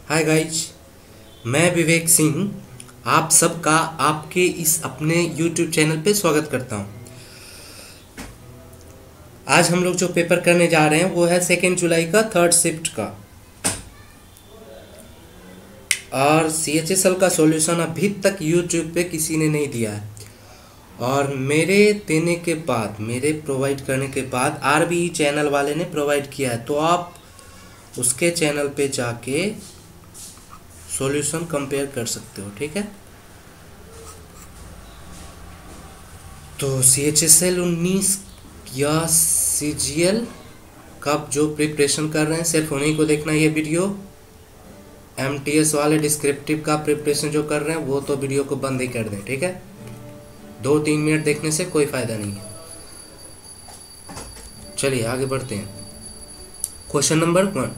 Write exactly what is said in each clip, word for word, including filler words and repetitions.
Hi guys, मैं विवेक सिंह आप सबका आपके इस अपने यूट्यूब चैनल पे स्वागत करता हूँ। आज हम लोग जो पेपर करने जा रहे हैं वो है सेकेंड जुलाई का थर्ड शिफ्ट का, और सी एच एस एल का सॉल्यूशन अभी तक यूट्यूब पे किसी ने नहीं दिया है। और मेरे देने के बाद, मेरे प्रोवाइड करने के बाद आर बी ई चैनल वाले ने प्रोवाइड किया है, तो आप उसके चैनल पे जाके सॉल्यूशन कंपेयर कर सकते हो। ठीक है, तो सी एच एस एल उन्नीस या सी जी एल का जो प्रिपरेशन कर रहे हैं सिर्फ उन्हीं को देखना ये वीडियो। एम टी एस वाले डिस्क्रिप्टिव का प्रिपरेशन जो कर रहे हैं वो तो वीडियो को बंद ही कर दें। ठीक है, दो तीन मिनट देखने से कोई फ़ायदा नहीं है। चलिए आगे बढ़ते हैं। Question number one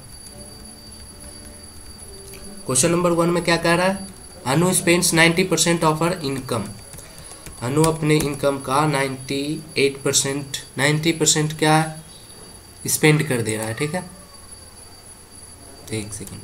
question number one में क्या कह रहा है? Anu spends ninety percent of her income. Anu अपने इनकम का ninety eight percent ninety percent क्या है स्पेंड कर दे रहा है। ठीक है, एक सेकेंड।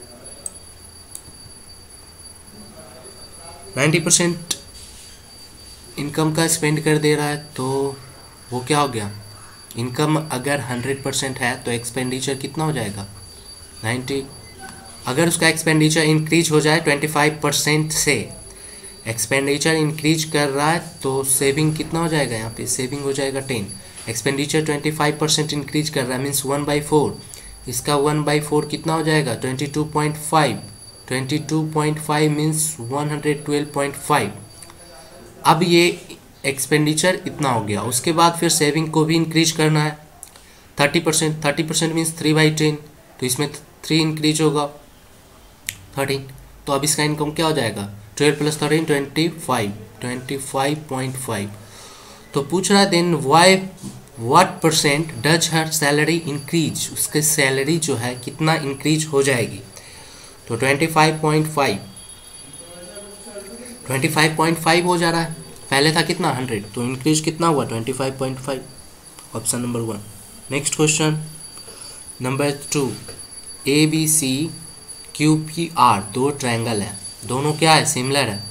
नाइन्टी परसेंट इनकम का स्पेंड कर दे रहा है, तो वो क्या हो गया? इनकम अगर हंड्रेड परसेंट है तो एक्सपेंडिचर कितना हो जाएगा? नाइन्टी। अगर उसका एक्सपेंडिचर इंक्रीज हो जाए ट्वेंटी फाइव परसेंट से, एक्सपेंडिचर इंक्रीज कर रहा है तो सेविंग कितना हो जाएगा? यहाँ पे सेविंग हो जाएगा ten. Expenditure twenty five percent increase कर रहा है मीन्स वन बाई फोर। इसका वन बाई फोर कितना हो जाएगा? Twenty two point five. Twenty two point five means one hundred twelve point five. अब ये एक्सपेंडिचर इतना हो गया, उसके बाद फिर सेविंग को भी इंक्रीज करना है thirty percent. Thirty percent means three by ten, तो इसमें थ्री इंक्रीज होगा थर्टीन। तो अब इसका इनकम क्या हो जाएगा? Twelve plus thirteen twenty five twenty five point five. तो पूछ रहा है then why what percent does her salary increase. उसके सैलरी जो है कितना इंक्रीज हो जाएगी? तो twenty five point five twenty five point five हो जा रहा है, पहले था कितना? हंड्रेड, तो इंक्रीज कितना हुआ? Twenty five point five. Option number one. Next question number two. A B C Q P R दो ट्रायंगल है, दोनों क्या है? सिमिलर है।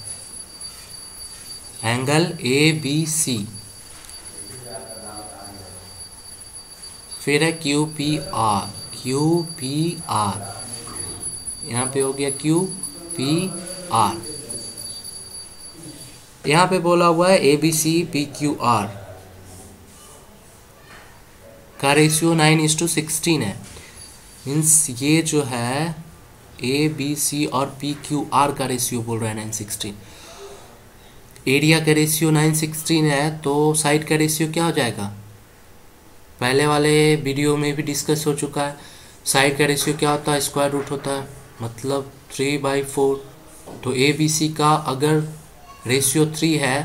एंगल ए बी सी, फिर है Q P R Q P R, यहाँ पे हो गया क्यू पी आर। यहाँ पे बोला हुआ है A B C P Q R का ratio nine is to sixteen है। मीन्स ये जो है ए बी सी और पी क्यू आर का रेशियो बोल रहा है नाइन सिक्सटीन। एरिया का रेशियो नाइन सिक्सटीन है, तो साइड का रेशियो क्या हो जाएगा? पहले वाले वीडियो में भी डिस्कस हो चुका है। साइड का रेशियो क्या होता है? स्क्वायर रूट होता है, मतलब थ्री बाई फोर। तो ए बी सी का अगर रेशियो थ्री है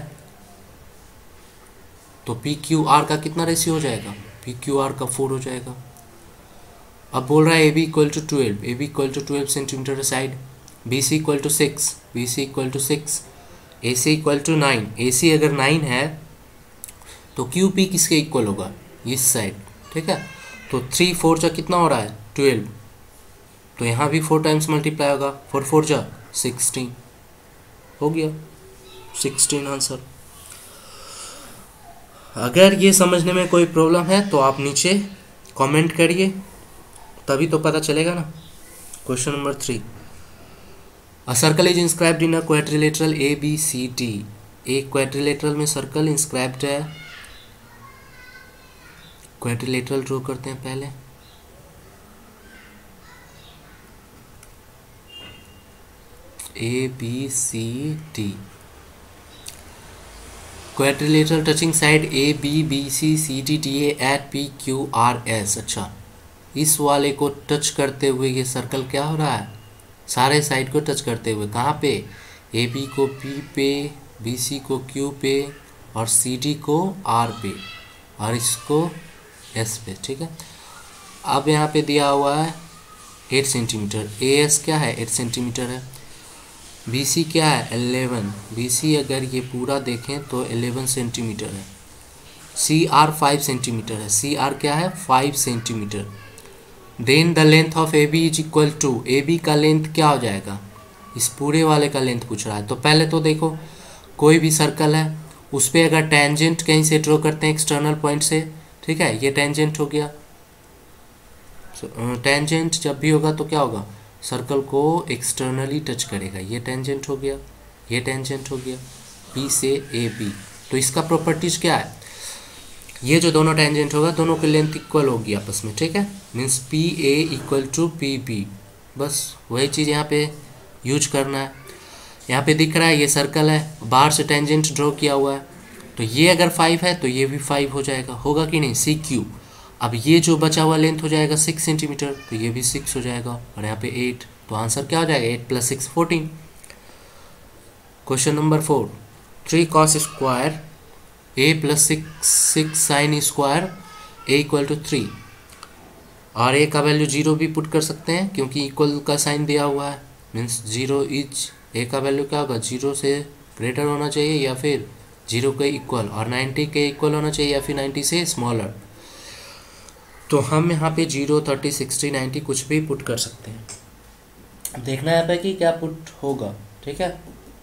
तो पी क्यू आर का कितना रेशियो हो जाएगा? पी क्यू आर का फोर हो जाएगा। अब बोल रहा है A B equal to twelve, A B equal to twelve centimetre side, B C equal to six, B C equal to six, A C equal to nine. A C अगर nine है तो Q P किसके equal होगा? इस side. ठीक है, तो three four जा कितना हो रहा है? ट्वेल्व, तो यहाँ भी फोर टाइम्स मल्टीप्लाई होगा, फोर फोर जा सिक्सटीन हो गया, सिक्सटीन आंसर। अगर ये समझने में कोई प्रॉब्लम है तो आप नीचे कमेंट करिए, तभी तो पता चलेगा ना। Question number three. A circle is inscribed in a quadrilateral A B C D. एक क्वाड्रिलेटरल में सर्कल इंस्क्राइब्ड है। क्वाड्रिलेटरल ड्रॉ करते हैं पहले। A B C D quadrilateral touching side A B B C C D D A at P Q R S. अच्छा, इस वाले को टच करते हुए ये सर्कल क्या हो रहा है? सारे साइड को टच करते हुए। कहाँ पे? ए बी को पी पे, बी सी को क्यू पे और सी डी को आर पे और इसको एस पे। ठीक है, अब यहाँ पे दिया हुआ है एट सेंटीमीटर। ए एस क्या है? एट सेंटीमीटर है। बी सी क्या है? एलेवन। बी सी अगर ये पूरा देखें तो एलेवन सेंटीमीटर है। सी आर फाइव सेंटीमीटर है। सी आर क्या है? Five centimetre. Then the length of A B is equal to, A B का लेंथ क्या हो जाएगा, इस पूरे वाले का लेंथ पूछ रहा है। तो पहले तो देखो कोई भी सर्कल है उस पर अगर टेंजेंट कहीं से ड्रॉ करते हैं एक्सटर्नल पॉइंट से, ठीक है, ये टेंजेंट हो गया। टेंजेंट जब भी होगा तो क्या होगा, सर्कल को एक्सटर्नली टच करेगा, ये टेंजेंट हो गया, ये टेंजेंट हो गया पी से ए बी। तो इसका प्रॉपर्टीज क्या है, ये जो दोनों टेंजेंट होगा दोनों की लेंथ इक्वल होगी आपस में, ठीक है, means P A equal to P B. बस वही चीज़ यहाँ पे यूज करना है। यहाँ पे दिख रहा है ये सर्कल है, बाहर से टेंजेंट ड्रॉ किया हुआ है, तो ये अगर फाइव है तो ये भी फाइव हो जाएगा, होगा कि नहीं, सी क्यू। अब ये जो बचा हुआ लेंथ हो जाएगा सिक्स सेंटीमीटर, तो ये भी सिक्स हो जाएगा, और यहाँ पे एट, तो आंसर क्या हो जाएगा, eight plus six fourteen. Question number four, three cos square A plus six six sine square A equal to three, और ए का वैल्यू जीरो भी पुट कर सकते हैं क्योंकि इक्वल का साइन दिया हुआ है, मीन्स जीरो इज, ए का वैल्यू क्या होगा, जीरो से ग्रेटर होना चाहिए या फिर जीरो के इक्वल, और नाइन्टी के इक्वल होना चाहिए या फिर नाइन्टी से स्मॉलर। तो हम यहाँ पे जीरो, थर्टी, सिक्सटी, नाइन्टी कुछ भी पुट कर सकते हैं। देखना है कि क्या पुट होगा, ठीक है।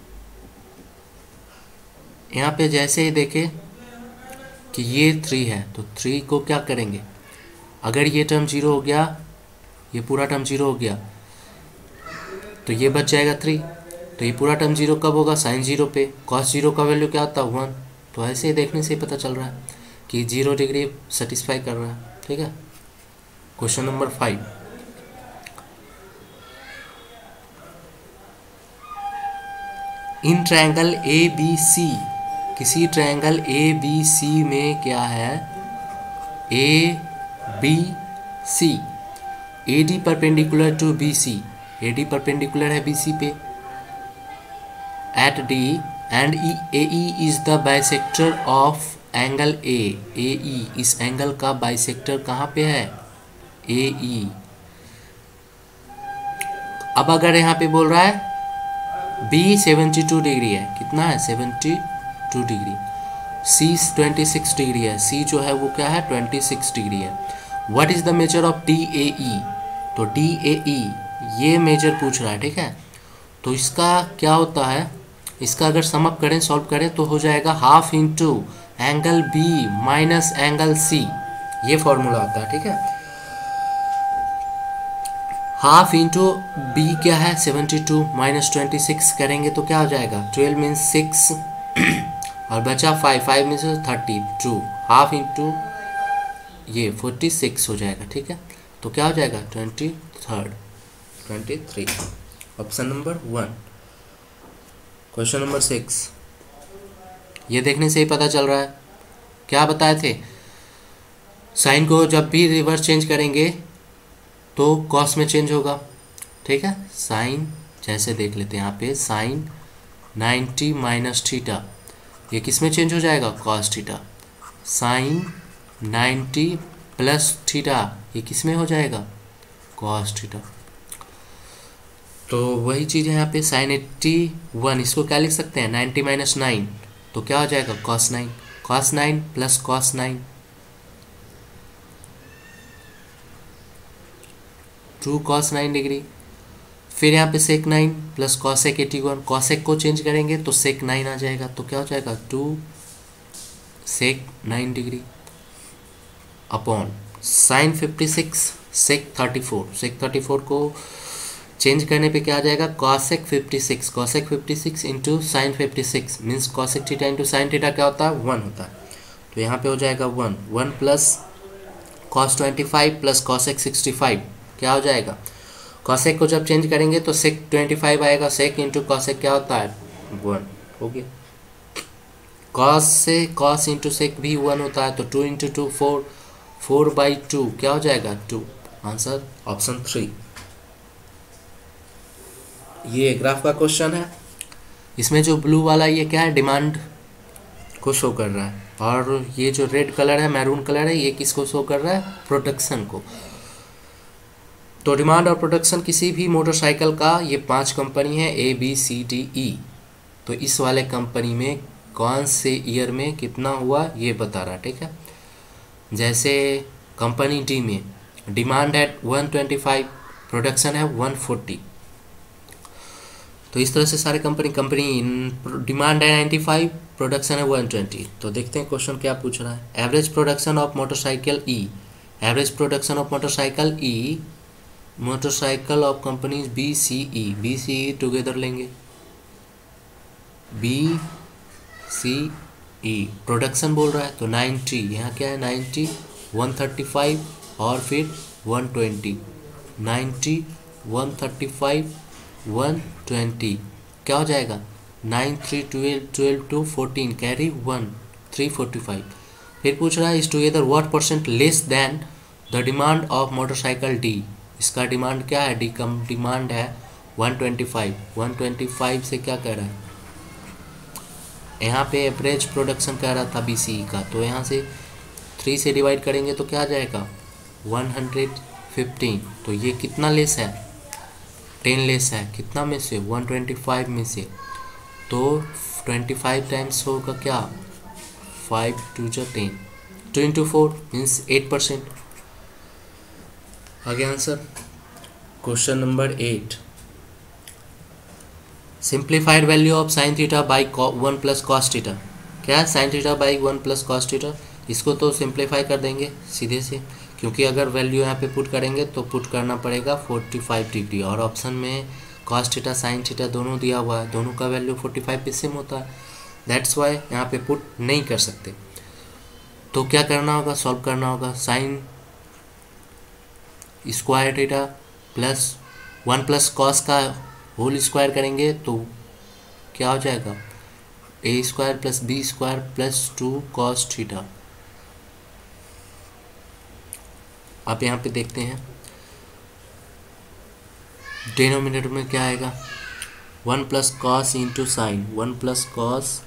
यहाँ पे जैसे ही देखे कि ये थ्री है तो थ्री को क्या करेंगे, अगर ये टर्म जीरो हो गया, ये पूरा टर्म जीरो हो गया तो ये बच जाएगा थ्री, तो ये पूरा टर्म जीरो कब होगा, साइन जीरो पे, कॉस जीरो का वैल्यू क्या होता है, वन। तो ऐसे ही देखने से ही पता चल रहा है कि जीरो डिग्री सेटिस्फाई कर रहा है, ठीक है। Question number five, in triangle A B C, किसी ट्रायंगल ए बी सी में क्या है, A B C, A D perpendicular to B C, A D perpendicular है बी सी पे, at D and A E is the bisector of angle A, A E इस angle का bisector कहाँ पे है, ए ई। अब अगर यहाँ पे बोल रहा है बी सेवेंटी टू डिग्री है, कितना है, seventy two degree, C twenty six degree है, सी जो है वो क्या है, ट्वेंटी सिक्स डिग्री है। What is the measure of D A E, तो डी ए ई ये मेजर पूछ रहा है, ठीक है। तो इसका क्या होता है, इसका अगर सम अप करें, सॉल्व करें तो हो जाएगा half into angle B minus angle C, ये फॉर्मूला होता है, ठीक है। हाफ इंटू बी क्या है, seventy two minus twenty six करेंगे तो क्या हो जाएगा, ट्वेल्व मीन्स सिक्स, और बचा five, five means thirty two, half into ये फोर्टी सिक्स हो जाएगा, ठीक है। तो क्या हो जाएगा, twenty third, twenty three, option number one. Question number six, ये देखने से ही पता चल रहा है, क्या बताए थे, साइन को जब भी रिवर्स चेंज करेंगे तो कॉस में चेंज होगा, ठीक है। साइन जैसे देख लेते हैं यहाँ पे, साइन नाइन्टी माइनस थीटा, ये किस में चेंज हो जाएगा, cos theta. Sine ninety plus theta, ये किस में हो जाएगा, कॉस थीटा। तो वही चीज़ है यहाँ पे, साइन एट्टी वन, इसको क्या लिख सकते हैं, नाइन्टी माइनस नाइन, तो क्या हो जाएगा, cos nine, cos nine plus cos nine, two cos nine degree. फिर यहाँ पे sec nine plus cosec eighty one, cosec को चेंज करेंगे तो सेक नाइन आ जाएगा, तो क्या हो जाएगा, two sec nine degree upon sine fifty six sec thirty four, sec thirty four को चेंज करने पे क्या आ जाएगा, cosec fifty six, cosec fifty six into sine fifty six means cosec theta into sine theta क्या होता है, one होता है। तो यहाँ पे हो जाएगा one, one plus cos twenty five plus cosec sixty five क्या हो जाएगा, कॉसेक को जब चेंज करेंगे तो सेक ट्वेंटी फाइव आएगा, सेक इंटू कॉसेक क्या होता है, वन हो गया। कॉस से कॉस इंटू सेक भी वन होता है, तो two into two four, four by two क्या हो जाएगा, टू। Answer option three. ये ग्राफ का क्वेश्चन है, इसमें जो ब्लू वाला ये क्या है, डिमांड को शो कर रहा है, और ये जो रेड कलर है, मैरून कलर है, ये किसको शो कर रहा है, प्रोडक्शन को। तो डिमांड और प्रोडक्शन किसी भी मोटरसाइकिल का, ये पांच कंपनी है, A B C D E, तो इस वाले कंपनी में कौन से ईयर में कितना हुआ ये बता रहा है, ठीक है। जैसे कंपनी डी में डिमांड है वन ट्वेंटी फाइव, प्रोडक्शन है वन फोर्टी। तो इस तरह से सारे कंपनी कंपनी डिमांड है नाइन्टी फाइव, प्रोडक्शन है वन ट्वेंटी। तो देखते हैं क्वेश्चन क्या पूछ रहा है। Average production of motorcycle E, average production of motorcycle E, motorcycle of companies B C E, B C E together लेंगे, बी सी ई प्रोडक्शन बोल रहा है तो नाइन्टी, यहाँ क्या है नाइन्टी, वन थर्टी फाइव और फिर one twenty, ninety, one thirty five, one twenty, क्या हो जाएगा nine three twelve, twelve two fourteen, carry one, three forty five. फिर पूछ रहा है इस together what percent less than the demand of motorcycle D, इसका डिमांड क्या है, डी कम डिमांड है one twenty five, one twenty five से क्या कह रहा है, यहाँ पे एवरेज प्रोडक्शन कह रहा था बीसीई का, तो यहाँ से थ्री से डिवाइड करेंगे तो क्या आ जाएगा वन हंड्रेड फिफ्टीन। तो ये कितना लेस है, टेन लेस है, कितना में से वन ट्वेंटी फाइव में से, तो ट्वेंटी फाइव टाइम्स होगा क्या, फाइव टू जो ten, two into four means eight percent. आगे answer question number eight, simplified value of sine theta by one plus cos theta, क्या है sine theta by one plus cos theta, इसको तो simplify कर देंगे सीधे से, क्योंकि अगर वैल्यू यहाँ पे पुट करेंगे तो पुट करना पड़ेगा फोर्टी फाइव डिग्री, और ऑप्शन में कॉस थीटा साइन थीटा दोनों दिया हुआ है, दोनों का वैल्यू फोर्टी फाइव पे सेम होता है, दैट्स वाई यहाँ पे पुट नहीं कर सकते। तो क्या करना होगा, सॉल्व करना होगा, sine square theta plus one plus cos का होल स्क्वायर करेंगे तो क्या हो जाएगा, A square plus B square plus two cos theta. आप यहाँ पे देखते हैं डिनोमिनेटर में क्या आएगा, one plus cos into sine, one plus cos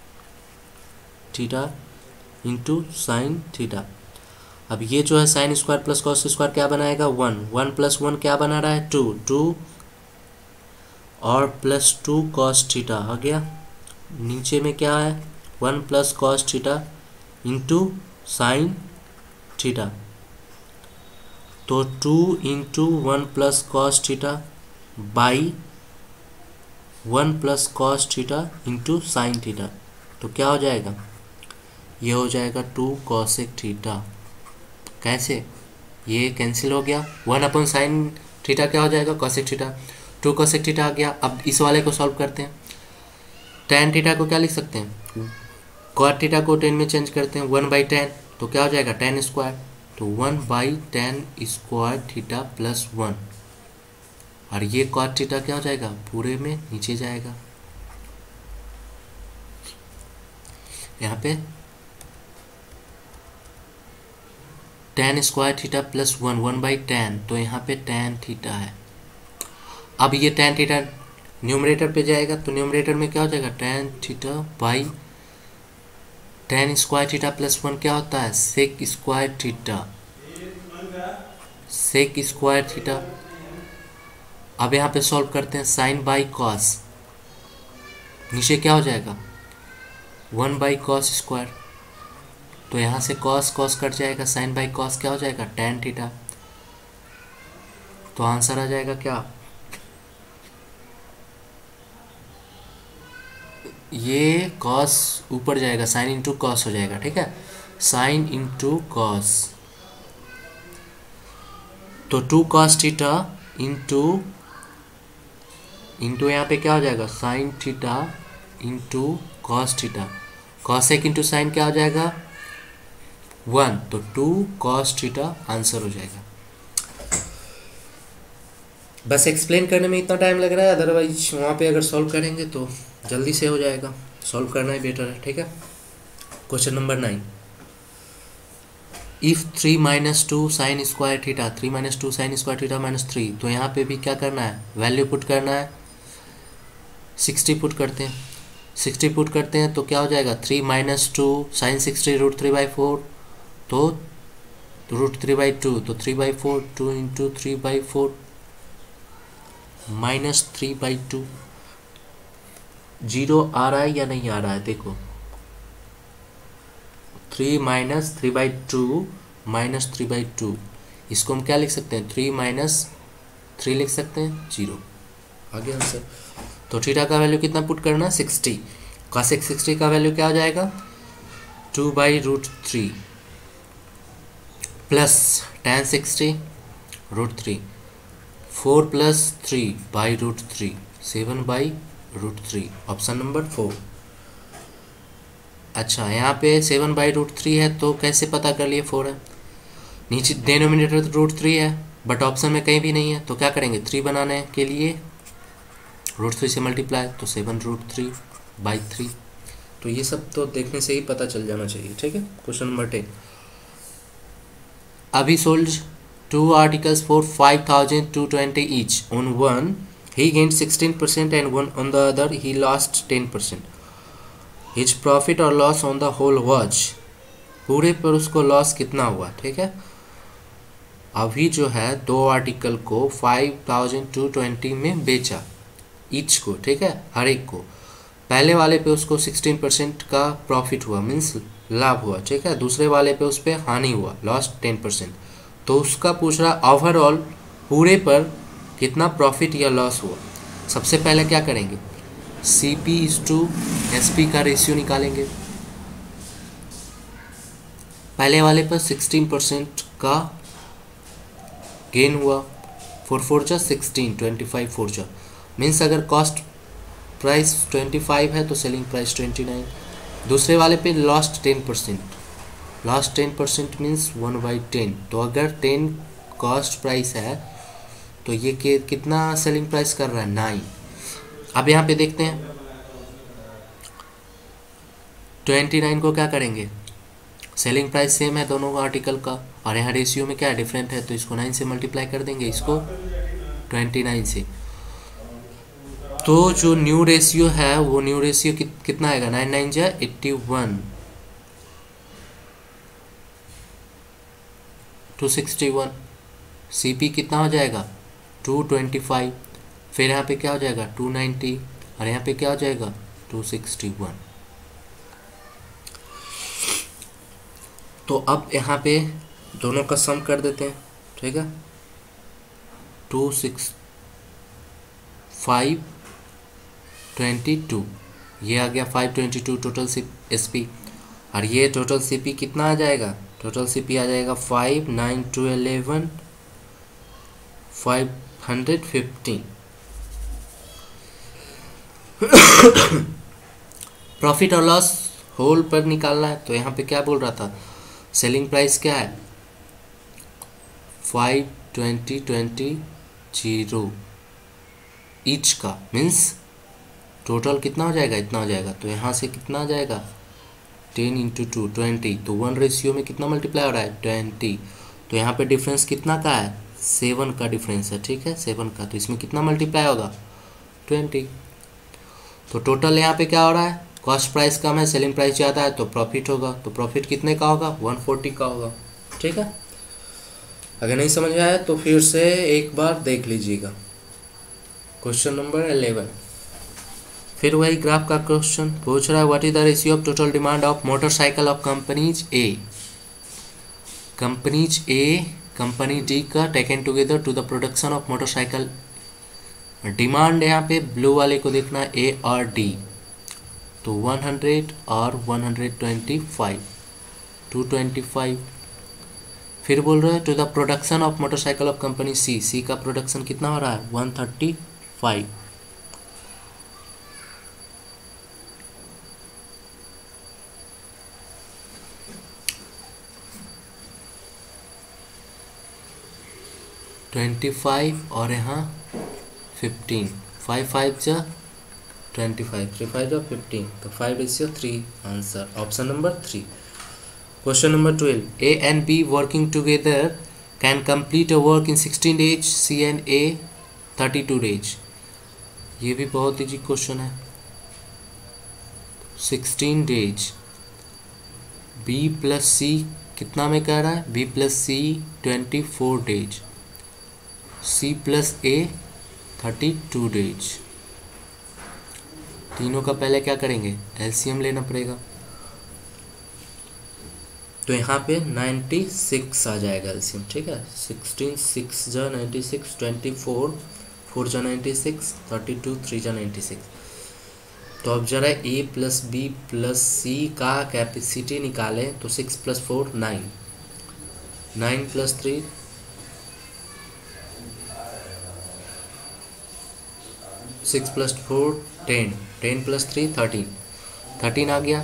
theta into sine theta. अब ये जो है sine square plus cos square क्या बनाएगा, वन, वन प्लस वन क्या बना रहा है, टू, टू और प्लस टू कॉस थीटा आ गया, नीचे में क्या है one plus cos theta into sine theta, तो two into one plus cos theta by one plus cos theta into sine theta, तो क्या हो जाएगा, ये हो जाएगा टू कॉसेक थीटा। कैसे, ये कैंसिल हो गया, वन अपॉन साइन थीटा क्या हो जाएगा cosec theta, two cosec theta आ गया। अब इस वाले को सॉल्व करते हैं, टेन थीटा को क्या लिख सकते हैं, कॉट थीटा को टेन में चेंज करते हैं, वन बाई टेन, तो क्या हो जाएगा टेन स्क्वायर, तो one by tan square theta plus one, और ये कॉट थीटा क्या हो जाएगा पूरे में नीचे जाएगा, यहाँ पे tan square theta plus one, one by ten, तो यहाँ पे टेन थीटा है। अब ये टेन थीटा न्यूमरेटर पे जाएगा तो न्यूमरेटर में क्या हो जाएगा, tan theta by tan square theta plus one क्या होता है sec square theta, sec square theta. अब यहाँ पे सॉल्व करते हैं, साइन बाई कॉस, नीचे क्या हो जाएगा वन बाई कॉस स्क्वायर, तो यहाँ से कॉस कॉस कट जाएगा, साइन बाई कॉस क्या हो जाएगा टेन थीटा, तो आंसर आ जाएगा क्या, ये कॉस ऊपर जाएगा, साइन इंटू कॉस हो जाएगा, ठीक है, साइन इंटू कॉस, तो two cos theta into into यहाँ पे क्या हो जाएगा sine theta into cos theta, cosec into sine क्या हो जाएगा वन, तो टू कॉस थीटा आंसर हो जाएगा। बस एक्सप्लेन करने में इतना टाइम लग रहा है, अदरवाइज वहाँ पे अगर सॉल्व करेंगे तो जल्दी से हो जाएगा, सॉल्व करना ही बेटर है, ठीक है। Question number nine, if three minus two sine square theta, three minus two sine square theta minus three, तो यहाँ पे भी क्या करना है वैल्यू पुट करना है, सिक्सटी पुट करते हैं, सिक्सटी पुट करते हैं तो क्या हो जाएगा three minus two sine sixty root three by four, तो रूट थ्री बाई टू, तो three by four, two into three by four minus three by two, zero आ रहा है या नहीं आ रहा है देखो, three minus three by two minus three by two, इसको हम क्या लिख सकते हैं, थ्री माइनस थ्री लिख सकते हैं, जीरो। आगे आंसर। तो थीटा का वैल्यू कितना पुट करना, सिक्सटी। कॉसेक सिक्सटी का वैल्यू क्या हो जाएगा, two by root three plus tan sixty root three, four plus three by root three, seven by root three, option number four. अच्छा यहाँ पे सेवन बाई रूट थ्री है तो कैसे पता कर लिए फोर है, नीचे डिनोमिनेटर तो रूट थ्री है बट ऑप्शन में कहीं भी नहीं है, तो क्या करेंगे, थ्री बनाने के लिए रूट थ्री से मल्टीप्लाई, तो seven root three by three. तो ये सब तो देखने से ही पता चल जाना चाहिए, ठीक है। Question number ten, Abhi sold two articles for five thousand two twenty each, on one he gained sixteen percent and one on the other he lost ten percent, his profit और loss on the whole watch, पूरे पर उसको loss कितना हुआ, ठीक है। अभी जो है दो आर्टिकल को फाइव थाउजेंड टू ट्वेंटी में बेचा ईच को, ठीक है, हर एक को। पहले वाले पे उसको सिक्सटीन परसेंट का प्रॉफिट हुआ, मीन्स लाभ हुआ, ठीक है। दूसरे वाले पे उस पर हानि हुआ, लॉस्ट टेन परसेंट। तो उसका पूछ रहा ओवरऑल पूरे पर कितना प्रॉफिट या लॉस हुआ। सबसे पहले क्या करेंगे, C P is to S P का रेशियो निकालेंगे। पहले वाले पर सिक्सटीन परसेंट का गेन हुआ, फोर फोर जा सिक्सटीन, ट्वेंटी फाइव फोर जा, मीन्स अगर कॉस्ट प्राइस ट्वेंटी फाइव है तो सेलिंग प्राइस ट्वेंटी नाइन। दूसरे वाले पे lost ten percent, lost ten percent means one by ten, तो अगर टेन कॉस्ट प्राइस है तो ये के कितना सेलिंग प्राइस कर रहा है, नाइन। अब यहाँ पे देखते हैं ट्वेंटी नाइन को क्या करेंगे, सेलिंग प्राइस सेम है दोनों आर्टिकल का और यहाँ रेशियो में क्या डिफरेंट है, तो इसको नाइन से मल्टीप्लाई कर देंगे, इसको ट्वेंटी नाइन से। तो जो न्यू रेशियो है वो न्यू रेशियो कि, कितना आएगा, नाइन नाइन जा eighty one, two sixty one. C P कितना हो जाएगा, टू ट्वेंटी फाइव, फिर यहाँ पे क्या हो जाएगा टू नाइन्टी और यहाँ पे क्या हो जाएगा टू सिक्सटी वन। तो अब यहाँ पे दोनों का सम कर देते हैं, ठीक है। Two six five twenty two, ये आ गया five twenty two total C S P, और ये टोटल सी पी कितना आ जाएगा, टोटल सी पी आ जाएगा five nine two eleven five hundred fifteen. Profit और लॉस होल पर निकालना है, तो यहाँ पे क्या बोल रहा था, सेलिंग प्राइस क्या है five twenty twenty zero each का, मीन्स टोटल कितना हो जाएगा, इतना हो जाएगा। तो यहाँ से कितना आ जाएगा टेन इंटू टू ट्वेंटी, तो वन रेशियो में कितना मल्टीप्लाई हो रहा है ट्वेंटी, तो यहाँ पे डिफरेंस कितना का है, सेवन का डिफरेंस है, ठीक है, सेवन का। तो इसमें कितना मल्टीप्लाई होगा ट्वेंटी। तो टोटल यहाँ पे क्या हो रहा है, कॉस्ट प्राइस कम है, सेलिंग प्राइस ज़्यादा है, तो प्रॉफिट होगा, तो प्रॉफिट कितने का होगा, वन फोर्टी का होगा, ठीक है। अगर नहीं समझ में आया तो फिर से एक बार देख लीजिएगा। क्वेश्चन नंबर इलेवन, फिर वही ग्राफ का क्वेश्चन पूछ रहा है, what is the ratio of total demand of motorcycle of companies A, companies A company D का taken together to the production of motorcycle. Demand यहाँ पे ब्लू वाले को देखना ए और डी, तो वन हंड्रेड और one hundred twenty five, two twenty five. फिर बोल रहे हैं to the production of motorcycle of company C, C का प्रोडक्शन कितना हो रहा है one thirty five. Twenty five और यहाँ फिफ्टीन, फाइव फाइव जा ट्वेंटी फाइव, थ्री फाइव जा फिफ्टीन, तो five ratio three, answer option number three. Question number twelve, A and B working together can complete a work in sixteen days, C and A thirty two days. ये भी बहुत easy question है। Sixteen days, B plus C कितना में कह रहा है, B plus C twenty four days, C plus A thirty two days. तीनों का पहले क्या करेंगे, एलसीएम लेना पड़ेगा। तो यहाँ पे नाइन्टी सिक्स आ जाएगा एलसीएम, ठीक है। सिक्सटीन सिक्स जा ninety six, twenty four four जा ninety six, thirty two three जा नाइन्टी सिक्स। तो अब जरा A plus B plus C का कैपेसिटी निकालें। तो six plus four nine, nine plus three six plus four ten, ten plus three thirteen, thirteen आ गया।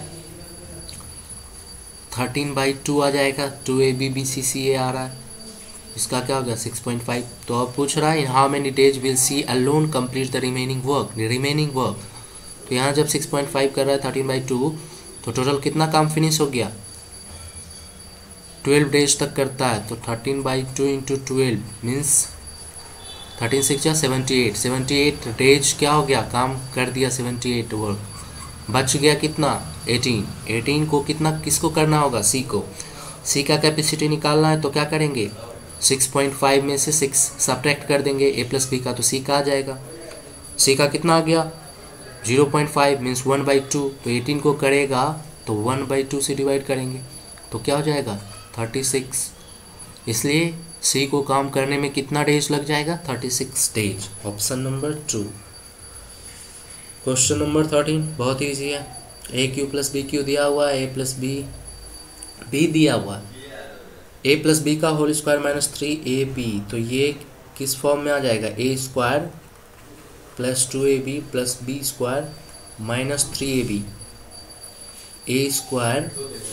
थर्टीन बाई टू आ जाएगा, two A B B C C A आ रहा है, इसका क्या हो गया सिक्स पॉइंट फाइव। तो अब पूछ रहा है in how many days will C alone complete the remaining work, remaining work. तो यहाँ जब सिक्स पॉइंट फाइव कर रहा है थर्टीन बाई टू, तो टोटल कितना काम फिनिश हो गया, ट्वेल्व डेज तक करता है। तो thirteen by two into twelve means thirteen six या seventy eight, seventy eight days क्या हो गया, काम कर दिया सेवेंटी एट वर्क। बच गया कितना एटीन, एटीन को कितना किसको करना होगा, सी को। सी का कैपेसिटी निकालना है तो क्या करेंगे, सिक्स पॉइंट फाइव में से सिक्स सब्ट्रैक्ट कर देंगे ए प्लस बी का, तो सी का आ जाएगा। सी का कितना आ गया zero point five means one by two. तो एटीन को करेगा तो वन बाई टू से डिवाइड करेंगे तो क्या हो जाएगा थर्टी सिक्स। इसलिए सी को काम करने में कितना डेज लग जाएगा, thirty six days. Option number two. Question number thirteen बहुत ईजी है। A Q plus B Q दिया हुआ है, ए प्लस बी बी दिया हुआ है, ए प्लस बी का whole square minus three A B. तो ये किस फॉर्म में आ जाएगा, A square plus two A B plus B square minus three A B. A square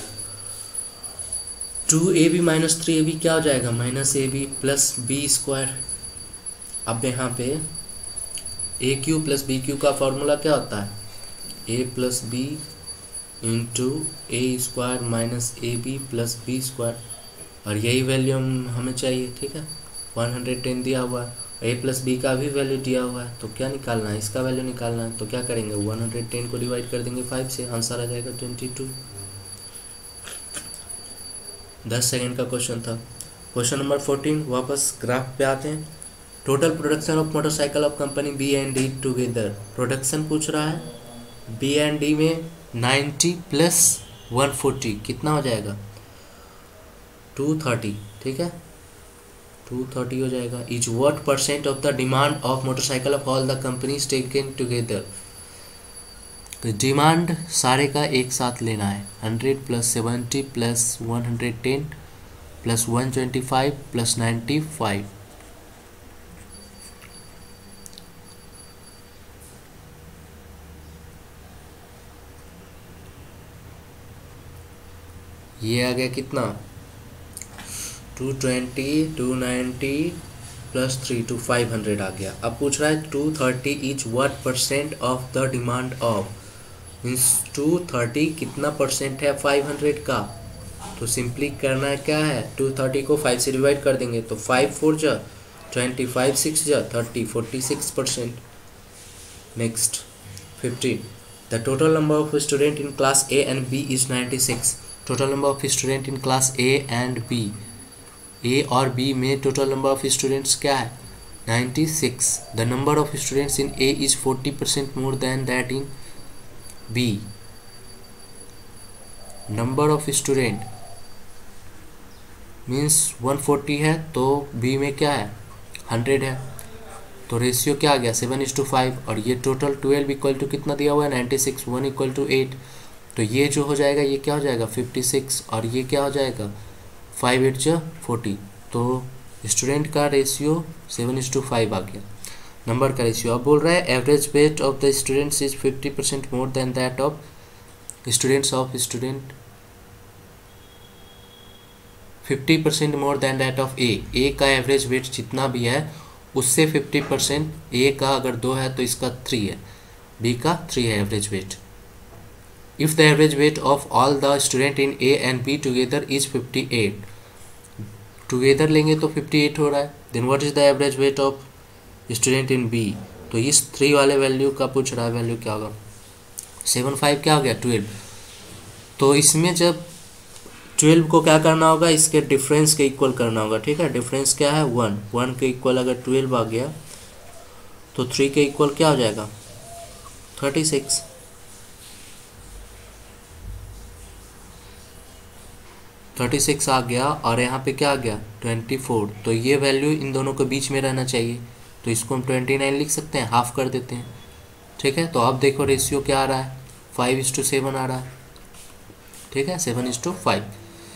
two A B minus three A B क्या हो जाएगा, minus A B plus B square. अब यहाँ पे A Q plus B Q का formula क्या होता है, A plus B into A square minus A B plus B square, और यही वैल्यू हम हमें चाहिए, ठीक है। वन हंड्रेड टेन दिया हुआ है, ए प्लस बी का भी वैल्यू दिया हुआ है, तो क्या निकालना है, इसका वैल्यू निकालना है। तो क्या करेंगे, वन हंड्रेड टेन को डिवाइड कर देंगे फाइव से, आंसर आ जाएगा ट्वेंटी टू। दस सेकेंड का क्वेश्चन था। क्वेश्चन नंबर फोर्टीन, वापस ग्राफ पे आते हैं। Total production of motorcycle of company B and D together. Production पूछ रहा है, बी एंड डी में नाइन्टी प्लस वन फोर्टी कितना हो जाएगा, टू थर्टी, ठीक है, टू थर्टी हो जाएगा। Is what percent of the demand of motorcycle of all the companies taken together. तो डिमांड सारे का एक साथ लेना है, hundred plus seventy plus one hundred ten plus one twenty five plus ninety five. ये आ गया कितना, two twenty, two ninety plus three two five hundred आ गया। अब पूछ रहा है two thirty is what percent of the demand of, means to thirty कितना परसेंट है फाइव हंड्रेड का। तो सिंपली करना है क्या है, टू थर्टी को फाइव से डिवाइड कर देंगे, तो फाइव फोर जा ट्वेंटी, फाइव सिक्स जा thirty, forty six percent. Next fifteen, the total number of student in class A and B is ninety six. Total number of student in class A and B, A और B में total number of students क्या है, ninety six. The number of students in A is forty percent more than that in B. Number of student means one forty है, तो B में क्या है hundred है, तो रेशियो क्या आ गया सेवन इज टू फाइव। और ये टोटल ट्वेल्व इक्वल टू कितना दिया हुआ है, ninety six, one equal to eight, तो ये जो हो जाएगा ये क्या हो जाएगा फिफ्टी सिक्स, और ये क्या हो जाएगा फाइव एट जो फोर्टी। तो स्टूडेंट का ratio seven is to five आ गया। नंबर का रेशियो अब बोल रहा है average weight of the students is fifty percent more than that of students of student, fifty percent more than that of A. A का average wait जितना भी है उससे फिफ्टी परसेंट, ए का अगर दो है तो इसका थ्री है, बी का थ्री है average weight. If the average weight of all the student in A and B together is fifty eight, together लेंगे तो फिफ्टी एट हो रहा है, then what is the average weight of student in B। तो इस three वाले value का पूछ रहा है, वैल्यू क्या होगा, सेवन फाइव क्या हो गया ट्वेल्व। तो इसमें जब ट्वेल्व को क्या करना होगा, इसके डिफरेंस के इक्वल करना होगा, ठीक है। डिफरेंस क्या है वन, वन के इक्वल अगर ट्वेल्व आ गया तो थ्री के इक्वल क्या हो जाएगा थर्टी सिक्स। थर्टी सिक्स आ गया और यहाँ पे क्या आ गया ट्वेंटी फोर, तो ये वैल्यू इन दोनों के बीच में रहना चाहिए, तो इसको हम ट्वेंटी नाइन लिख सकते हैं, हाफ कर देते हैं। ठीक है, तो अब देखो रेशियो क्या आ रहा है, फाइव इज टू सेवन आ रहा है। ठीक है, सेवन इज टू फाइव,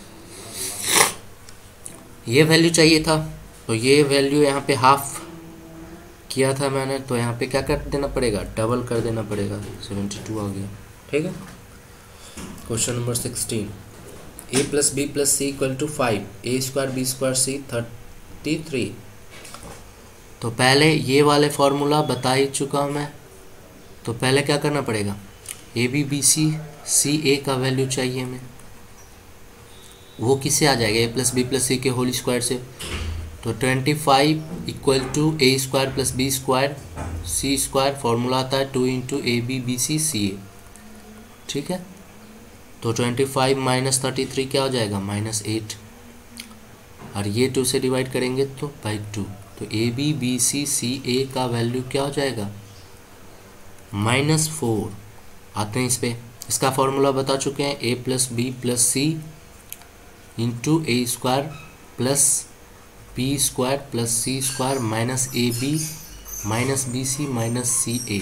ये वैल्यू चाहिए था, तो ये वैल्यू यहाँ पे हाफ किया था मैंने, तो यहाँ पे क्या कर देना पड़ेगा, डबल कर देना पड़ेगा, सेवेंटी टू आ गया। ठीक है, question number sixteen, A plus B plus C equal to five, A square B square C thirty three. तो पहले ये वाले फॉर्मूला बता ही चुका हूँ मैं, तो पहले क्या करना पड़ेगा, ए बी बी सी सी ए का वैल्यू चाहिए हमें, वो किससे आ जाएगा, A plus B plus C के होल स्क्वायर से, तो twenty five equal to A square plus B square C square, formula आता है two into A B B C C A. ठीक है, तो twenty five minus thirty three क्या हो जाएगा, माइनस एट, और ये टू से डिवाइड करेंगे तो बाई टू, तो ए बी बी सी सी ए का वैल्यू क्या हो जाएगा, माइनस फोर। आते हैं इस पे, इसका फॉर्मूला बता चुके हैं, A plus B plus C into A square plus B square plus C square minus A B minus B C minus C A.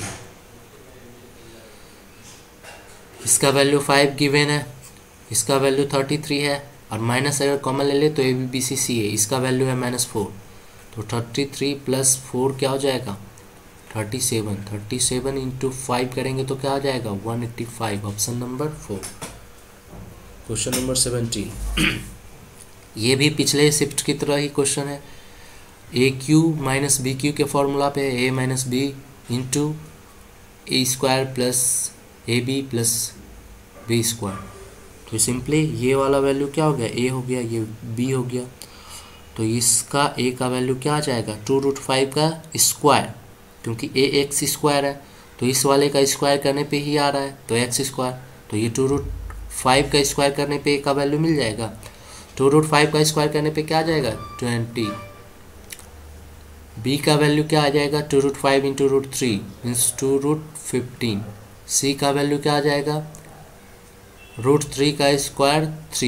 इसका वैल्यू फाइव गिवन है, इसका वैल्यू थर्टी थ्री है, और माइनस अगर common ले ले तो ए B B C C A, इसका वैल्यू है माइनस फोर, तो थर्टी थ्री प्लस फोर क्या हो जाएगा, thirty seven, thirty seven into five करेंगे तो क्या आ जाएगा, one eighty five, option number four. Question number seventeen, ये भी पिछले शिफ्ट की तरह ही क्वेश्चन है, A cube minus B cube के फॉर्मूला पे A minus B into A square plus A B plus B square, तो सिंपली ये वाला वैल्यू क्या हो गया, ए हो गया, ये बी हो गया, तो इसका ए का वैल्यू क्या आ जाएगा, टू रूट फाइव का स्क्वायर, क्योंकि ए एक्स स्क्वायर है, तो इस वाले का स्क्वायर करने पे ही आ रहा है, तो एक्स स्क्वायर, तो ये टू रूट फाइव का स्क्वायर करने पे ए का वैल्यू मिल जाएगा, टू रूट फाइव का स्क्वायर करने पे क्या आ जाएगा, ट्वेंटी, बी का वैल्यू क्या आ जाएगा, two root five into root three means two root fifteen, C का वैल्यू क्या आ जाएगा, रूट थ्री का स्क्वायर थ्री,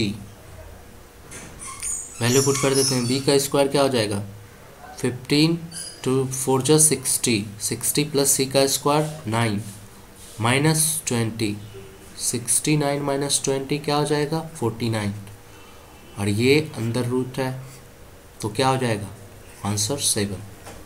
वैल्यू पुट कर देते हैं, बी का स्क्वायर क्या हो जाएगा, फिफ्टीन, टू फोर जो सिक्सटी, सिक्सटी प्लस सी का square nine minus twenty, sixty nine minus twenty क्या हो जाएगा, फोर्टी नाइन, और ये अंदर रूट है तो क्या हो जाएगा, answer seven.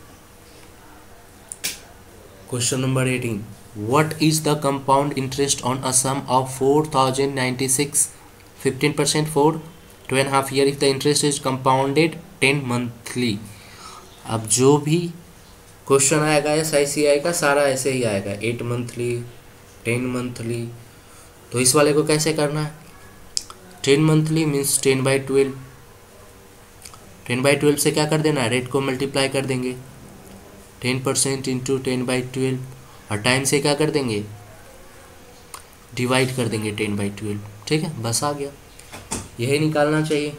Question number eighteen, what is the compound interest on a sum of four thousand ninety six, fifteen percent for two and half year if the interest is compounded ten monthly. अब जो भी question आएगा S I सी आई का सारा ऐसे ही आएगा, eight monthly, ten monthly, तो इस वाले को कैसे करना है, ten monthly means ten by twelve, ten by twelve से क्या कर देना है, रेट को मल्टीप्लाई कर देंगे, ten percent into ten by twelve, और टाइम से क्या कर देंगे, डिवाइड कर देंगे टेन बाई ट्वेल्व। ठीक है, बस आ गया, यही निकालना चाहिए।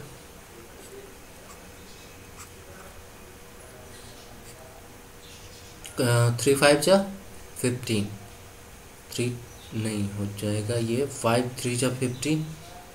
थ्री फाइव जा फिफ्टीन, थ्री नहीं हो जाएगा, ये फाइव थ्री जा फिफ्टीन,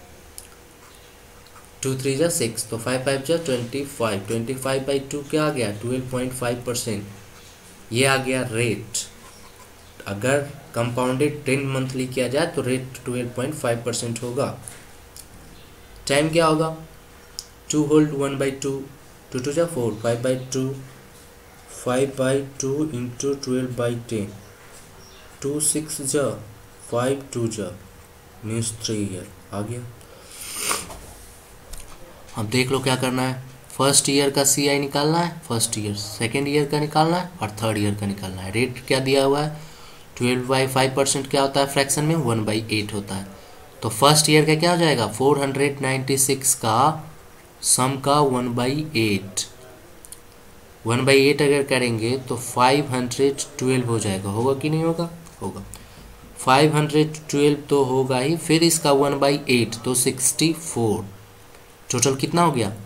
टू थ्री जा सिक्स, तो फाइव फाइव जा twenty five, twenty five by two क्या आ गया, ट्वेल्व पॉइंट फाइव परसेंट, ये आ गया रेट। अगर कंपाउंडेड टेन मंथली किया जाए तो rate twelve point five percent होगा। टाइम क्या होगा, two whole one by two, two two जा four, five by two, five by two into twelve by ten, two six जा फाइव टू जा means three year आ गया। अब देख लो क्या करना है, फर्स्ट ईयर का सी आई निकालना है, फर्स्ट ईयर, सेकेंड ईयर का निकालना है, और थर्ड ईयर का निकालना है। रेट क्या दिया हुआ है, ट्वेल्व बाई फाइव परसेंट क्या होता है फ्रैक्शन में, वन बाई एट होता है। तो फर्स्ट ईयर का क्या हो जाएगा, फोर हंड्रेड नाइन्टी सिक्स का सम का one by eight, one by eight अगर करेंगे तो फाइव हंड्रेड ट्वेल्व हो जाएगा, होगा कि नहीं होगा, होगा, फाइव हंड्रेड ट्वेल्व तो होगा ही, फिर इसका वन बाई एट तो सिक्सटी फोर, टोटल कितना हो गया,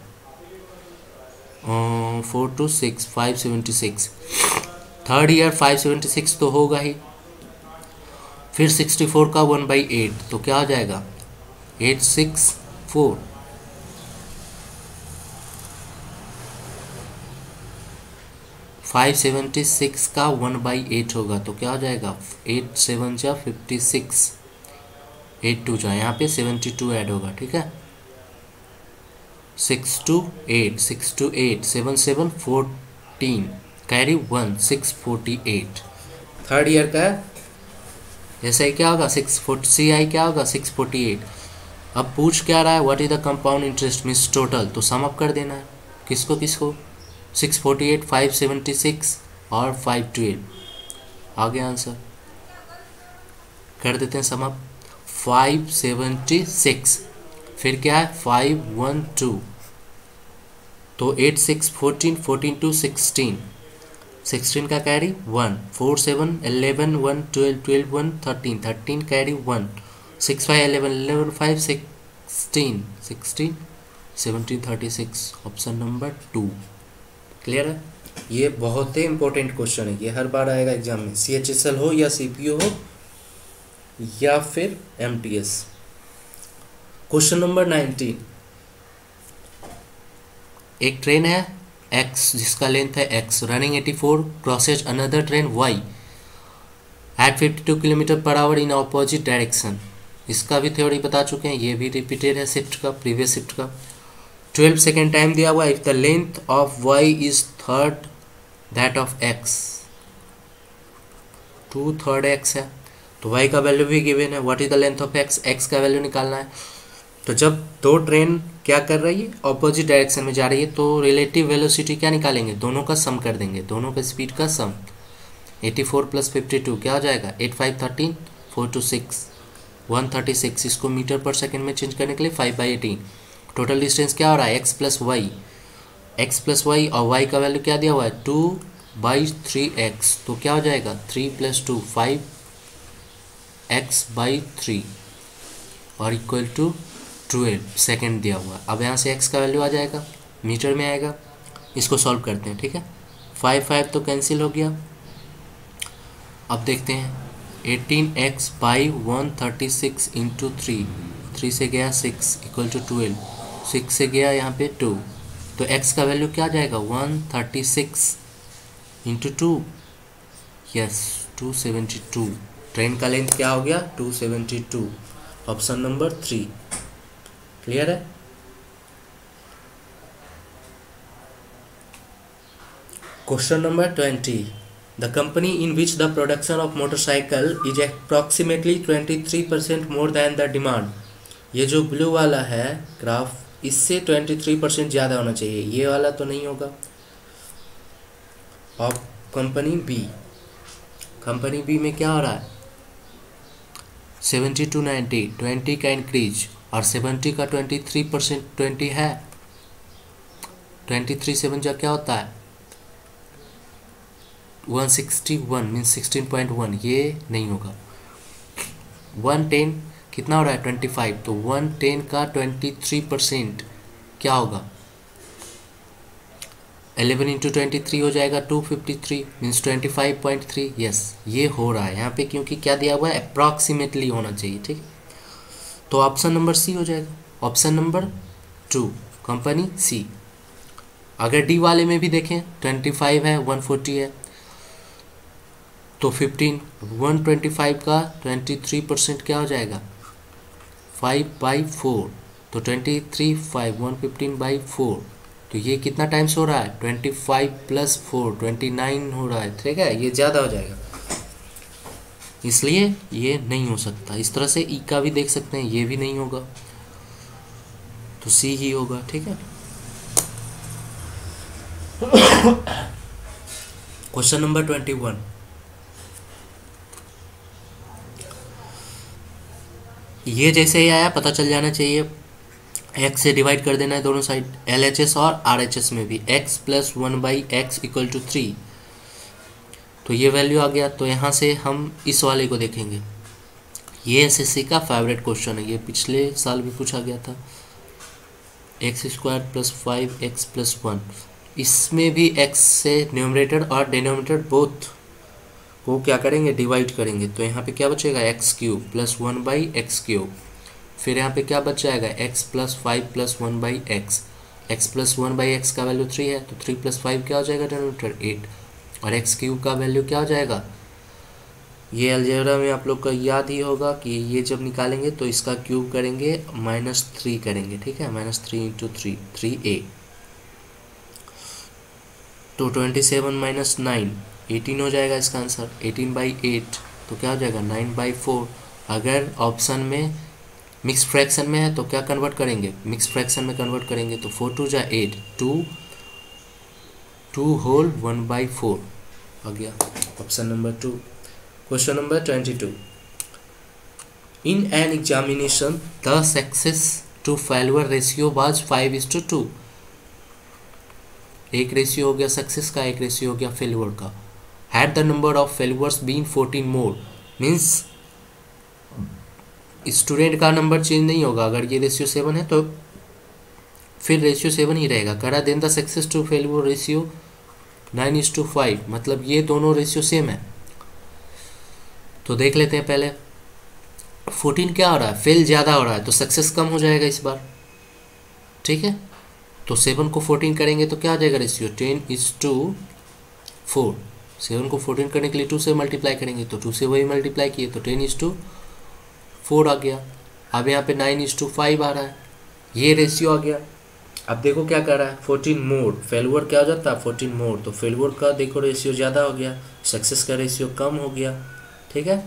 four two six, five seventy six, third year five seventy six तो होगा ही, फिर सिक्सटी फोर का वन बाई एट तो क्या हो जाएगा, eight six four, five seventy six का वन बाई एट होगा तो क्या हो जाएगा, एट सेवन जा फिफ्टी सिक्स, एट टू जा यहाँ पे सेवेंटी टू ऐड होगा, ठीक है। Six two eight, six two eight, seven seven fourteen, carry one, six forty eight. Third year का है, ऐसा ही क्या होगा, सिक्स फोर्टी, सी आई क्या होगा, सिक्स फोर्टी एट। अब पूछ क्या रहा है, what is the compound interest means total, तो सम अप कर देना है किसको किसको, six forty eight, five seventy six और फाइव ट्वेल्व। आगे आंसर कर देते हैं sum up, five seventy six, फिर क्या है फाइव वन टू, तो eight six fourteen, fourteen two sixteen, sixteen का carry one, four seven eleven, one twelve, twelve one thirteen, thirteen carry one, six five eleven, eleven five sixteen, sixteen seventeen thirty six, option number two. Clear है। ये बहुत ही important question है, ये हर बार आएगा exam में, सी H S L हो या C P O हो या फिर M T S. Question number nineteen, एक ट्रेन है एक्स जिसका लेंथ है X, running eighty four, crosses another train Y at fifty two kilometre per hour in opposite direction. इसका भी थ्योरी बता चुके हैं, ये भी रिपीटेड है शिफ्ट का, प्रीवियस शिफ्ट का। ट्वेल्व सेकेंड टाइम दिया हुआ, if the length of Y is third that of X, two third X है तो वाई का वैल्यू भी गिवन है, what is the length of X, X का वैल्यू निकालना है। तो जब दो ट्रेन क्या कर रही है, ऑपोजिट डायरेक्शन में जा रही है, तो रिलेटिव वेलोसिटी क्या निकालेंगे, दोनों का सम कर देंगे, दोनों का स्पीड का sum. Eighty four plus fifty two क्या हो जाएगा, eight five thirteen, four two six, one thirty six, इसको मीटर पर सेकेंड में चेंज करने के लिए five by eighteen. Total distance क्या हो रहा है, X plus Y, X plus Y और वाई का वैल्यू क्या दिया हुआ है, टू बाई थ्री एक्स, तो क्या हो जाएगा, three plus two, five X by three और इक्वल टू ट्वेल्व सेकेंड दिया हुआ है। अब यहाँ से x का वैल्यू आ जाएगा, मीटर में आएगा, इसको सॉल्व करते हैं, ठीक है। फाइव फाइव तो कैंसिल हो गया। अब देखते हैं, eighteen X by one thirty six into three, three से गया six equal to twelve, six से गया यहाँ पे टू, तो x का वैल्यू क्या आ जाएगा, one thirty six into two, yes two seventy two. Train का लेंथ क्या हो गया, two seventy two, option number three. Clear है। Question number twenty, the company in which the production of motorcycle is approximately twenty three percent more than the demand. ये जो blue वाला है graph, इससे ट्वेंटी थ्री परसेंट ज़्यादा होना चाहिए, ये वाला तो नहीं होगा। और कंपनी बी, कंपनी बी में क्या हो रहा है, सेवेंटी टू नाइन्टी, ट्वेंटी का इंक्रीज और सेवेंटी का ट्वेंटी थ्री परसेंट, ट्वेंटी है, ट्वेंटी थ्री सेवन जा क्या होता है, one sixty one means sixteen point one, ये नहीं होगा। वन टेन कितना हो रहा है, ट्वेंटी फाइव, तो वन टेन का ट्वेंटी थ्री परसेंट क्या होगा, एलेवन इंटू ट्वेंटी थ्री हो जाएगा two fifty three means twenty five point three. Yes ये हो रहा है यहाँ पे, क्योंकि क्या दिया हुआ है, अप्रॉक्सीमेटली होना चाहिए, ठीक है। तो ऑप्शन नंबर सी हो जाएगा, option number two company C. अगर डी वाले में भी देखें, ट्वेंटी फाइव है, वन फोर्टी है, तो फिफ्टीन, वन ट्वेंटी फाइव का ट्वेंटी थ्री परसेंट क्या हो जाएगा, फाइव बाई फोर, तो twenty three five, one fifteen by four, तो ये कितना टाइम्स हो रहा है, twenty five plus four, twenty nine हो रहा है, ठीक है, ये ज़्यादा हो जाएगा, इसलिए ये नहीं हो सकता। इस तरह से ई का भी देख सकते हैं, ये भी नहीं होगा, तो सी ही होगा, ठीक है। क्वेश्चन नंबर ट्वेंटी वन, ये जैसे ही आया पता चल जाना चाहिए, एक्स से डिवाइड कर देना है दोनों साइड, एल एच एस और आर एच एस में भी, X plus one by X equal to three, तो ये वैल्यू आ गया। तो यहाँ से हम इस वाले को देखेंगे, ये एस एस सी का फेवरेट क्वेश्चन है, ये पिछले साल भी पूछा गया था, X square plus five X plus one, इसमें भी एक्स से न्यूमरेटर और डिनोमिनेटर बोथ को क्या करेंगे, डिवाइड करेंगे, तो यहाँ पे क्या बचेगा, X cube plus one by X cube, फिर यहाँ पे क्या बच जाएगा, X plus five plus one by X, X plus one by X का वैल्यू थ्री है, तो थ्री प्लस फाइव क्या हो जाएगा डिनोमिनेटर, एट, और एक्स क्यूब का वैल्यू क्या हो जाएगा, ये अलजेब्रा में आप लोग को याद ही होगा कि ये जब निकालेंगे तो इसका क्यूब करेंगे माइनस थ्री करेंगे, ठीक है, minus three into three, three A, तो twenty seven minus nine, eighteen हो जाएगा इसका आंसर। एटीन बाई एट तो क्या हो जाएगा, नाइन बाई फोर। अगर ऑप्शन में मिक्स फ्रैक्शन में है तो क्या कन्वर्ट करेंगे, मिक्स फ्रैक्शन में कन्वर्ट करेंगे तो फोर टू जा eight, two two whole one by four आ गया option number two. Question number twenty two, in an examination the success to failure ratio was five is to two. एक ratio हो गया success का, एक ratio हो गया फेल्यूर का। Had the number of failures been fourteen more, means student का number change नहीं होगा। अगर ये रेशियो सेवन है तो फिर रेशियो सेवन ही रहेगा। करा then the success to failure ratio nine is to five, मतलब ये दोनों रेशियो सेम है। तो देख लेते हैं पहले, फोर्टीन क्या हो रहा है, फेल ज़्यादा हो रहा है तो सक्सेस कम हो जाएगा इस बार, ठीक है। तो सेवन को फोर्टीन करेंगे तो क्या आ जाएगा ratio, ten is to four. Seven को फोर्टीन करने के लिए टू से मल्टीप्लाई करेंगे तो टू से वही मल्टीप्लाई किए तो टेन इज टू फोर आ गया। अब यहाँ पे नाइन इज टू फाइव आ रहा है, ये रेशियो आ गया। अब देखो क्या कर रहा है, फोर्टीन मोर, फेल्यूर क्या हो जाता है फोर्टीन मोर, तो फेल्यूर का देखो रेशियो ज़्यादा हो गया, सक्सेस का रेशियो कम हो गया, ठीक है।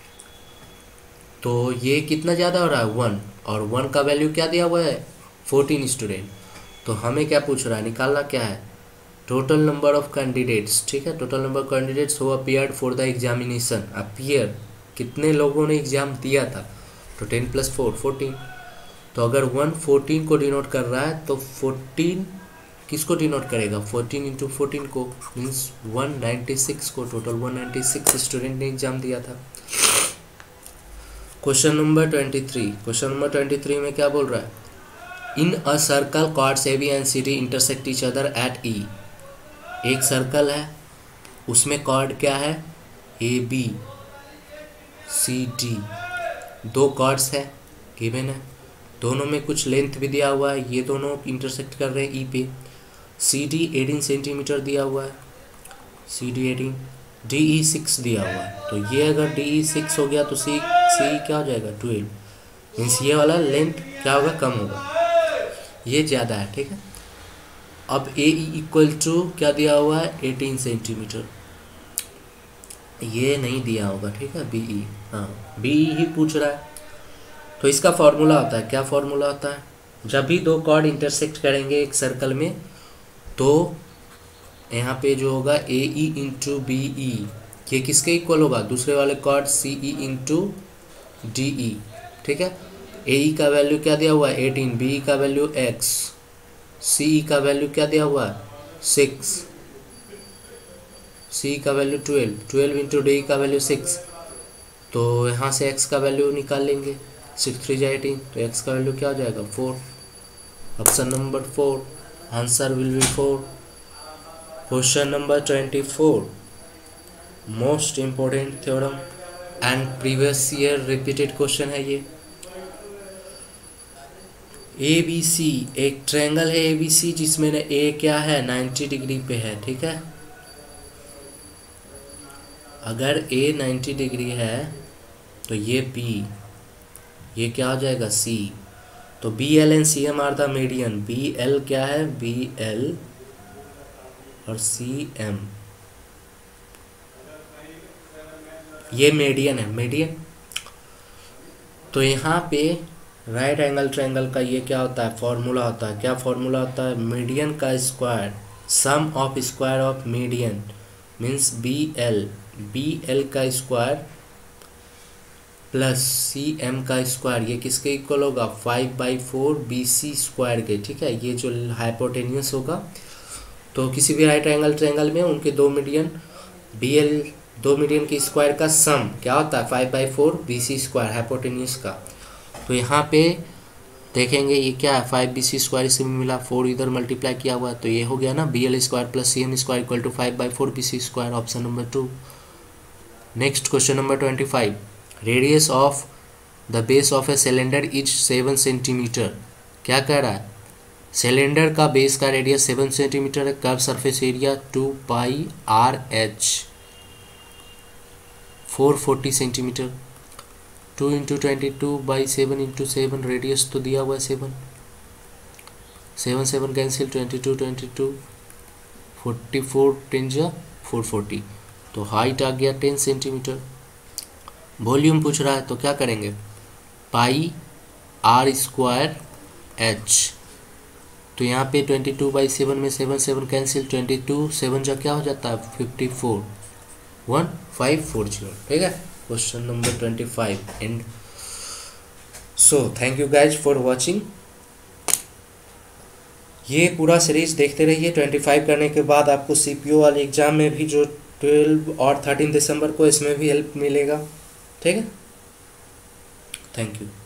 तो ये कितना ज़्यादा हो रहा है, वन, और वन का वैल्यू क्या दिया हुआ है, फोर्टीन स्टूडेंट। तो हमें क्या पूछ रहा है, निकालना क्या है, टोटल नंबर ऑफ कैंडिडेट्स, ठीक है, total number of candidates who appeared for the examination. Appear कितने लोगों ने एग्जाम दिया था, तो टेन प्लस फोर, फोर्टीन। तो अगर वन फोर्टीन को डिनोट कर रहा है तो फोर्टीन किसको डिनोट करेगा, फोर्टीन इंटू फोर्टीन को, मीन्स वन नाइन्टी सिक्स को। Total one ninety six student ने एग्जाम दिया था। Question number twenty three, question number twenty three में क्या बोल रहा है, in a circle chords A B and C D intersect each other at E. एक सर्कल है, उसमें कॉर्ड क्या है, ए बी सी डी, दो कॉर्ड्स है गिवन है, दोनों में कुछ लेंथ भी दिया हुआ है, ये दोनों इंटरसेक्ट कर रहे हैं ई पे। सी डी एटीन सेंटीमीटर दिया हुआ है, C D eighteen, D E six दिया हुआ है। तो ये अगर डी ई सिक्स हो गया तो सी सी क्या हो जाएगा, ट्वेल्व, मीन्स ये वाला लेंथ क्या होगा, कम होगा, ये ज़्यादा है, ठीक है। अब ए ई इक्वल टू क्या दिया हुआ है, एटीन सेंटीमीटर, ये नहीं दिया होगा, ठीक है, बी ई, हाँ बी ई ही पूछ रहा है। तो इसका फॉर्मूला होता है, क्या फॉर्मूला होता है, जब भी दो कॉर्ड इंटरसेक्ट करेंगे एक सर्कल में तो यहाँ पे जो होगा ए ई इंटू बी ई, ये किसके इक्वल होगा, दूसरे वाले chord C E into D E, ठीक है। ए ई का वैल्यू क्या दिया हुआ है, एटीन, बी ई का वैल्यू एक्स, सी ई का वैल्यू क्या दिया हुआ है, सिक्स, सी का value twelve, twelve into D का वैल्यू सिक्स। तो यहाँ से एक्स का वैल्यू निकाल लेंगे, सिक्स थ्री जा एटीन, तो एक्स का वैल्यू क्या हो जाएगा, four. Option number four, answer will be four. Question number twenty four, most important theorem and previous year repeated question है ये। ए बी सी, एक ट्रायंगल है ए बी सी जिसमें ए क्या है, नाइन्टी डिग्री पे है, ठीक है। अगर ए नाइन्टी डिग्री है तो ये बी, ये क्या हो जाएगा, सी। तो B L and C M are the median, B L क्या है, बी एल और सी एम, ये मीडियन है, मीडियन। तो यहाँ पे राइट एंगल ट्रायंगल का ये क्या होता है, फॉर्मूला होता है, क्या फॉर्मूला होता है, मीडियन का square, sum of square of median means B L, B L का स्क्वायर प्लस सी एम का स्क्वायर, ये किसके इक्वल होगा, five by four B C square के, ठीक है। ये जो हाइपोटेन्यूस होगा, तो किसी भी राइट एंगल ट्रायंगल में उनके दो मीडियन, बी एल दो मीडियन के स्क्वायर का सम क्या होता है, five by four B C square hypotenuse का। तो यहाँ पे देखेंगे ये क्या है, फाइव बी सी स्क्वायर इसे मिला, फोर इधर मल्टीप्लाई किया हुआ है, तो ये हो गया ना B L square plus C M square equal to five by four B C square, option number two. Next question number twenty five, radius of the base of a cylinder is seven centimetre. क्या कह रहा है, cylinder का base का radius seven centimetre है, curve surface area two pi R H four forty centimetre, two into twenty two by seven into seven, radius तो दिया हुआ है seven, seven seven cancel, twenty two twenty two forty four ten जा four forty, तो height आ गया ten centimetre. Volume पूछ रहा है तो क्या करेंगे, पाई आर स्क्वायर एच, तो यहाँ पे ट्वेंटी टू बाई सेवन में seven seven cancel, twenty two seven जा क्या हो जाता है fifty four, one five four zero. ठीक है, question number twenty five end. So thank you guys for watching. ये पूरा सीरीज देखते रहिए। ट्वेंटी फाइव करने के बाद आपको सी पी ओ वाले एग्जाम में भी जो ट्वेल्व और थर्टीन दिसंबर को, इसमें भी हेल्प मिलेगा। ठीक है, थैंक यू।